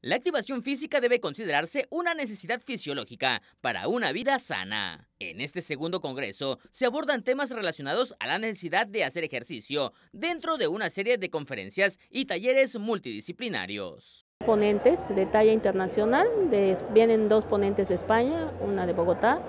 La activación física debe considerarse una necesidad fisiológica para una vida sana. En este segundo congreso se abordan temas relacionados a la necesidad de hacer ejercicio dentro de una serie de conferencias y talleres multidisciplinarios. Ponentes de talla internacional, vienen 2 ponentes de España, una de Bogotá,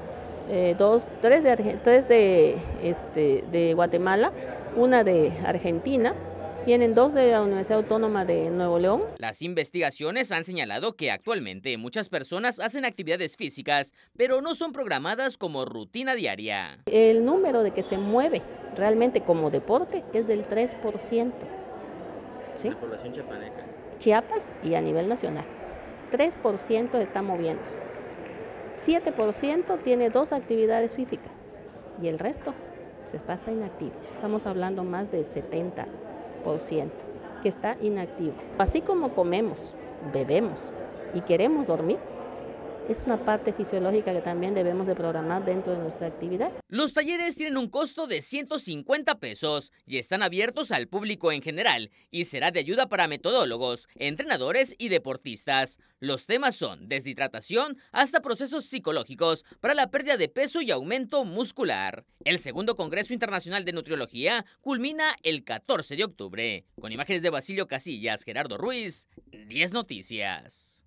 tres de Guatemala, una de Argentina. Vienen 2 de la Universidad Autónoma de Nuevo León. Las investigaciones han señalado que actualmente muchas personas hacen actividades físicas, pero no son programadas como rutina diaria. El número de que se mueve realmente como deporte es del 3%. ¿Sí? La población chiapaneca. Chiapas y a nivel nacional. 3% está moviéndose. 7% tiene 2 actividades físicas y el resto se pasa inactivo. Estamos hablando más del 70% que está inactivo. Así como comemos, bebemos y queremos dormir, es una parte fisiológica que también debemos de programar dentro de nuestra actividad. Los talleres tienen un costo de 150 pesos y están abiertos al público en general y será de ayuda para metodólogos, entrenadores y deportistas. Los temas son desde hidratación hasta procesos psicológicos para la pérdida de peso y aumento muscular. El segundo Congreso Internacional de Nutriología culmina el 14 de octubre. Con imágenes de Basilio Casillas, Gerardo Ruiz, 10 Noticias.